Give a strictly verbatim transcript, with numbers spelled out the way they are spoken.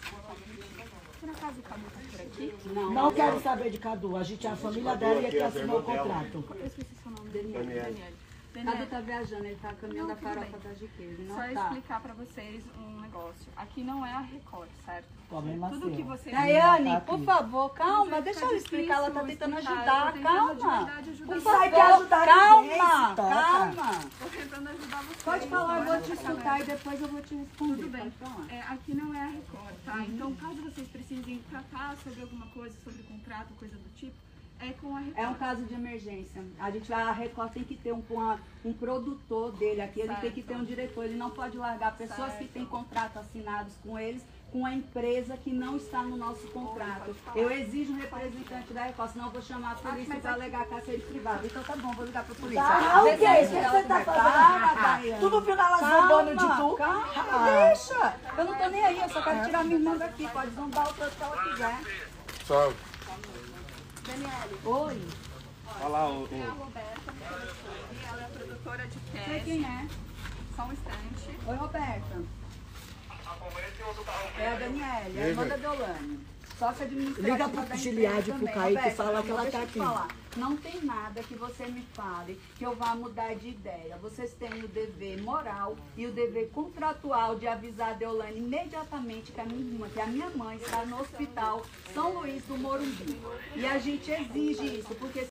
Por acaso o Cadu tá por aqui? Não, Não quero saber de Cadu. A gente é a família dela e aqui assinou o contrato. Eu esqueci seu nome. Daniele. Daniele. Cadu Daniele, tá viajando, ele tá caminhando Não, a tudo farofa bem. da G Q. Ele não só tá. explicar pra vocês um negócio. Aqui não é a Record, certo? Problema Tudo seu. que vocês... Daiane, Tá por aqui. favor, calma, Vai deixa ficar ela explicar, ela tá difícil tentando explicar, ajudar, eu tô tentando de calma. verdade ajudar Por vocês. Sai que favor, ajudar ninguém, calma, se toca. calma. Tô tentando ajudar vocês. Pode falar, eu vou te Olha, escutar e depois eu vou te responder. Tudo bem. Pode falar. É, aqui não é a Record, tá? Então, caso vocês precisem tratar sobre alguma coisa, sobre contrato, coisa do tipo, é com a Record. É um caso de emergência. A gente vai, a Record tem que ter um, uma- um produtor dele aqui, ele tem que ter um diretor. Ele não pode largar pessoas Certo. que têm contrato assinados com eles, com a empresa que não está no nosso contrato. pode falar. Eu exijo um representante da Record, senão eu vou chamar a polícia mas para aqui- alegar cárcere privado. Então tá bom, vou ligar para a polícia. Ah, o Vê que? se O que ela você tá tiver- fazendo? Calma, Ah, Daiane. tu não viu ela Calma, zombando de tu? Calma, Ah. deixa. Eu não tô nem aí, eu só quero tirar minha irmã daqui. Pode zombar o tanto que ela quiser. Salve. Daniele, Oi, Olha lá o. é a o- Roberta, me telefone, ela é a produtora de sei cast. quem é. Só um instante. Oi, Roberta. É a Daniele, é a irmã da Deolane. Sócia administrativa Liga pro da Giliade, empresa pro também. Kaique, Roberta, fala que ela deixa tá eu te aqui. falar. Não tem nada que você me fale que eu vá mudar de ideia. Vocês têm o dever moral e o dever contratual de avisar a Deolane imediatamente que a minha irmã, que a minha mãe está no hospital São Luís do Morumbi. E a gente exige isso, porque